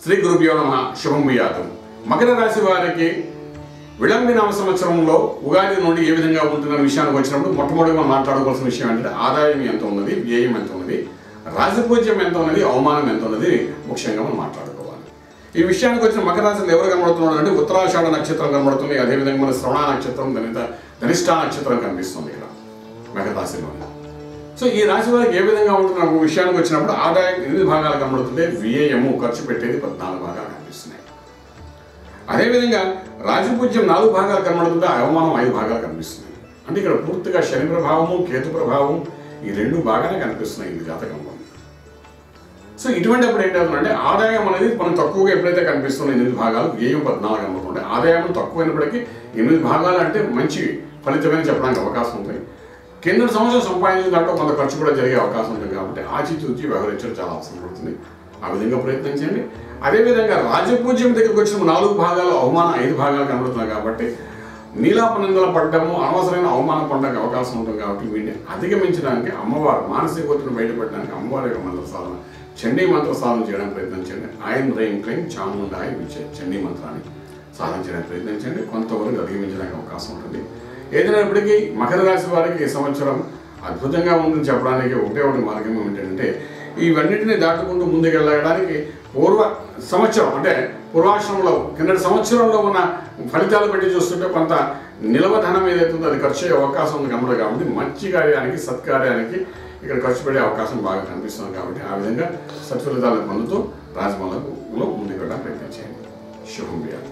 శ్రీ గురుభ్యో నమః. శుభం భూయాత్. మకర రాశి వారికి విళంబినామ సంవత్సరంలో ఉగాది నుండి ఏ విధంగా ఉంటున్న విషయానికి వచ్చినప్పుడు మొట్టమొదటిగా మనం మాట్లాడుకోవాల్సిన విషయం ఏంటంటే ఆదాయం ఎంత ఉన్నది, వ్యయం ఎంత ఉన్నది, రాజపూజ్యం ఎంత ఉన్నది, అవమానం ఎంత ఉన్నది ముఖ్యంగా మనం మాట్లాడుకోవాలి. ఈ విషయానికి వచ్చిన మకర రాశిలో ఎవరు కనబడుతున్నాడు అంటే ఉత్తరాషాఢ నక్షత్రం కనబడుతుంది. అదేవిధంగా మన శ్రవణ నక్షత్రం, ధనిష్ఠా నక్షత్రం కనిపిస్తుంది ఇక్కడ మకర రాశిలో. సో ఈ రాశి వారికి ఏ విధంగా ఉంటున్న విషయానికి వచ్చినప్పుడు ఆదాయం 8 భాగాలు కనబడుతుంటే వ్యయము ఖర్చు పెట్టేది 14 భాగాలు కనిపిస్తున్నాయి. అదేవిధంగా రాజపూజ్యం 4 భాగాలు కనబడుతుంటే అవమానం 5 భాగాలు కనిపిస్తున్నాయి. అంటే ఇక్కడ పూర్తిగా శని ప్రభావము, కేతు ప్రభావం ఈ 2 బాగానే కనిపిస్తున్నాయి ఈ జాతకంలో. సో ఇటువంటి అప్పుడు ఏంటంటే ఆదాయం అనేది మనం తక్కువగా ఎప్పుడైతే కనిపిస్తున్నాయి 8 భాగాలు, వ్యయం 14 కనబడుతుంటే ఆదాయం తక్కువైనప్పటికీ 8 భాగాలు అంటే మంచి ఫలితమని చెప్పడానికి అవకాశం ఉంది. కింద సంవత్సరం సంపాదించిన దాంట్లో కొంత ఖర్చు కూడా జరిగే అవకాశం ఉంటుంది కాబట్టి ఆచితూచి వ్యవహరించడం చాలా అవసరం పడుతుంది. ఆ విధంగా ప్రయత్నం చేయండి. అదేవిధంగా రాజపూజ్యం దగ్గరికి వచ్చిన 4 భాగాలు, అవమానం 5 భాగాలు కనబడుతున్నాయి కాబట్టి నీలాపనందల పడ్డము, అనవసరమైన అవమానం పడడానికి అవకాశం ఉంటుంది. కాబట్టి వీటిని అధిగమించడానికి అమ్మవారు మానసిక ఒత్తిడిని బయటపడడానికి అమ్మవారి యొక్క మంత్ర సాధన, చండీ మంత్ర సాధన చేయడానికి ప్రయత్నించండి. ఆయన రైం క్లైమ్ చాముండాయ విచ్చే చండీ మంత్రాన్ని సాధన చేయడానికి ప్రయత్నించండి. కొంతవరకు అధిగమించడానికి అవకాశం ఉంటుంది. ఏదైనప్పటికీ మకర రాశి వారికి ఈ సంవత్సరం అద్భుతంగా ఉందని చెప్పడానికి ఒకటి మార్గం ఏమిటంటే ఇవన్నింటినీ దాటుకుంటూ ముందుకెళ్ళడానికి పూర్వ సంవత్సరం అంటే పూర్వాశ్రమంలో కిందటి సంవత్సరంలో ఉన్న ఫలితాలు బట్టి చూస్తుంటే కొంత నిలవధనం ఏదైతుందో అది ఖర్చు అయ్యే అవకాశం ఉంది కనబడదు. కాబట్టి మంచి కార్యానికి, సత్కార్యానికి ఇక్కడ ఖర్చు పెట్టే అవకాశం బాగా కనిపిస్తుంది. కాబట్టి ఆ విధంగా సత్ఫలితాలను పొందుతూ రాజమాలలో ముందుకు వెళ్ళడానికి ప్రయత్నం చేయండి. శుభం వ్యాధి.